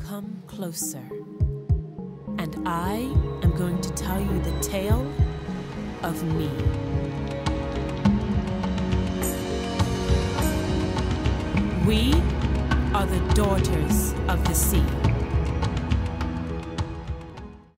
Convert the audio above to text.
come closer, and I am going to tell you the tale of me. We are the daughters of the sea.